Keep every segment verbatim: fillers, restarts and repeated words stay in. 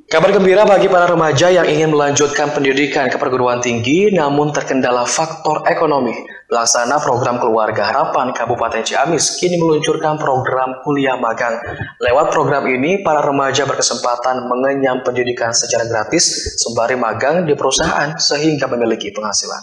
Kabar gembira bagi para remaja yang ingin melanjutkan pendidikan ke perguruan tinggi namun terkendala faktor ekonomi. Pelaksana program Keluarga Harapan Kabupaten Ciamis kini meluncurkan program kuliah magang. Lewat program ini, para remaja berkesempatan mengenyam pendidikan secara gratis sembari magang di perusahaan sehingga memiliki penghasilan.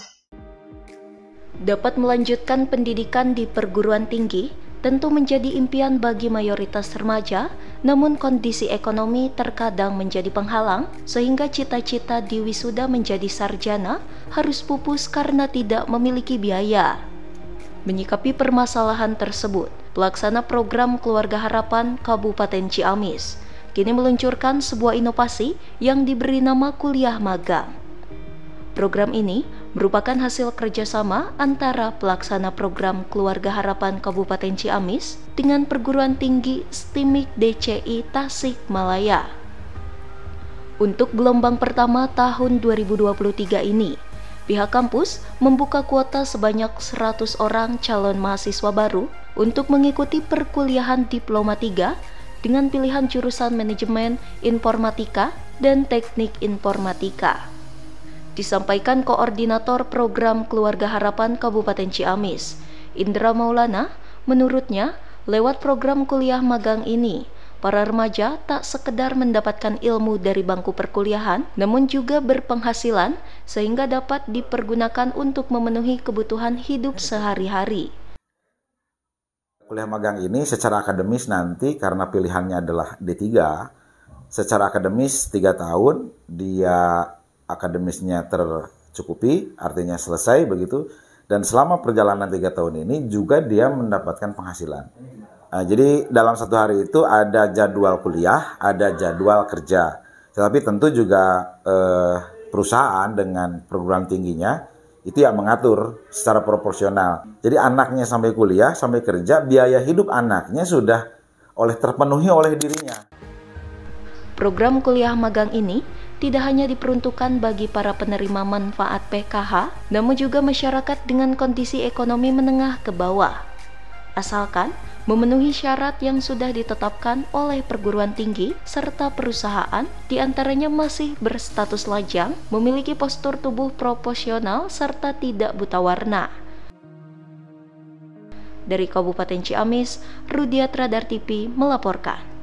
Dapat melanjutkan pendidikan di perguruan tinggi tentu menjadi impian bagi mayoritas remaja, namun kondisi ekonomi terkadang menjadi penghalang sehingga cita-cita di wisuda menjadi sarjana harus pupus karena tidak memiliki biaya. Menyikapi permasalahan tersebut, pelaksana program Keluarga Harapan Kabupaten Ciamis kini meluncurkan sebuah inovasi yang diberi nama kuliah magang. Program ini merupakan hasil kerjasama antara pelaksana program Keluarga Harapan Kabupaten Ciamis dengan perguruan tinggi STIMIK D C I Tasikmalaya. Untuk gelombang pertama tahun dua ribu dua puluh tiga ini, pihak kampus membuka kuota sebanyak seratus orang calon mahasiswa baru untuk mengikuti perkuliahan Diploma tiga dengan pilihan jurusan Manajemen Informatika dan Teknik Informatika. Disampaikan Koordinator Program Keluarga Harapan Kabupaten Ciamis, Indra Maulana, menurutnya, lewat program kuliah magang ini, para remaja tak sekedar mendapatkan ilmu dari bangku perkuliahan, namun juga berpenghasilan sehingga dapat dipergunakan untuk memenuhi kebutuhan hidup sehari-hari. Kuliah magang ini secara akademis nanti karena pilihannya adalah D tiga, secara akademis tiga tahun, dia akademisnya tercukupi, artinya selesai begitu, dan selama perjalanan tiga tahun ini juga dia mendapatkan penghasilan. Nah, jadi dalam satu hari itu ada jadwal kuliah, ada jadwal kerja, tetapi tentu juga eh, perusahaan dengan perguruan tingginya itu yang mengatur secara proporsional. Jadi anaknya sampai kuliah, sampai kerja, biaya hidup anaknya sudah oleh terpenuhi oleh dirinya. Program kuliah magang ini tidak hanya diperuntukkan bagi para penerima manfaat P K H, namun juga masyarakat dengan kondisi ekonomi menengah ke bawah. Asalkan memenuhi syarat yang sudah ditetapkan oleh perguruan tinggi serta perusahaan, diantaranya masih berstatus lajang, memiliki postur tubuh proporsional, serta tidak buta warna. Dari Kabupaten Ciamis, Rudiat Radar T V melaporkan.